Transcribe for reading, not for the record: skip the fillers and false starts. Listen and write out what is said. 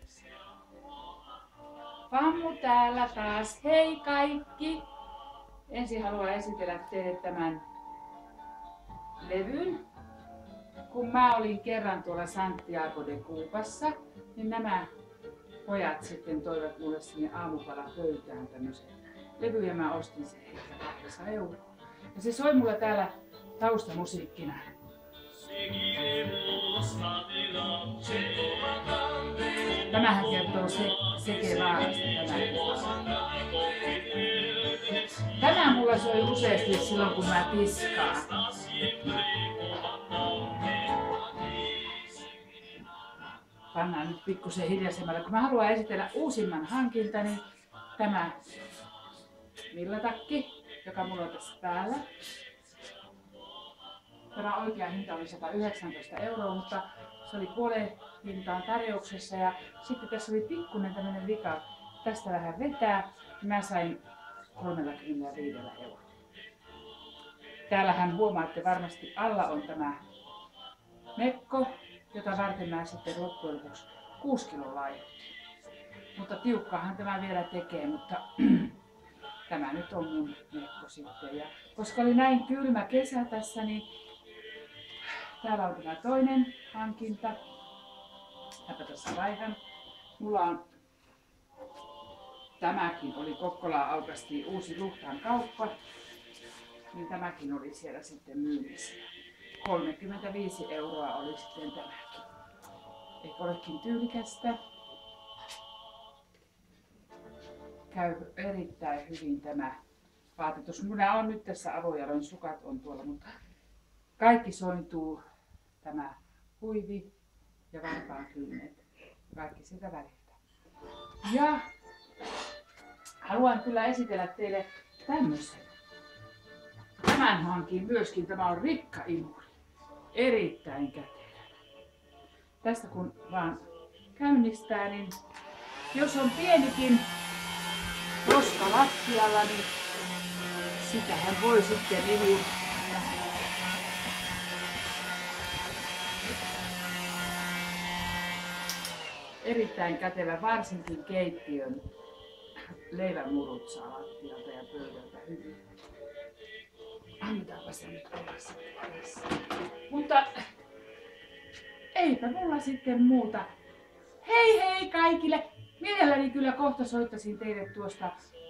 Fammu täällä taas. Hei kaikki! Ensin haluan esitellä teille tämän levyn. Kun mä olin kerran tuolla Santiago de Cubassa, niin nämä pojat sitten toivat mulle sinne aamupalapöytään tämmöisen levyn ja mä ostin sen heiltä 8 €. Ja se soi mulle täällä taustamusiikkina. Tämähän kertoo Che Guevarasta. Tämä mulla soi useasti silloin kun mä tiskaan. Pannaan nyt pikkusen hiljaisemmalle. Kun mä haluan esitellä uusimman hankintani, tämä villatakki, joka mulla on tässä päällä. Tämä oikea hinta oli 119 €, mutta se oli puoleen hintaan tarjouksessa. Ja sitten tässä oli pikkuinen tämmönen vika. Tästä vähän vetää. Mä sain 35 €. Täällähän huomaatte varmasti alla on tämä mekko, jota varten mä sitten loppujen lopuksi 6 kiloa laihdutin. Mutta tiukkaahan tämä vielä tekee, mutta tämä nyt on mun mekko sitten. Ja koska oli näin kylmä kesä tässä, niin täällä on tämä toinen hankinta. Mäpä tässä vaihan. Mulla on tämäkin oli Kokkolaan aukaistiin uusi Ruhtaan kauppa. Niin tämäkin oli siellä sitten myynnissä. 35 € oli sitten tämäkin. Eikö olekin tyylikästä? Käy erittäin hyvin tämä vaatetus. Minä on nyt tässä avojaloin, sukat on tuolla, mutta kaikki sointuu tämä huivi ja varpaankynnet. Kaikki sitä väliltä. Ja haluan kyllä esitellä teille tämmöisen. Tämän hankin myöskin. Tämä on rikkaimuri. Erittäin kätevä. Tästä kun vaan käynnistää, niin jos on pienikin roska lattialla, niin sitähän voi sitten erittäin kätevä, varsinkin keittiön leivänmurut saa lattialta ja pöydältä hyvin. Annetaanpa se nyt olla sitten tässä. Mutta eipä mulla sitten muuta. Hei hei kaikille! Mielelläni kyllä kohta soittaisin teille tuosta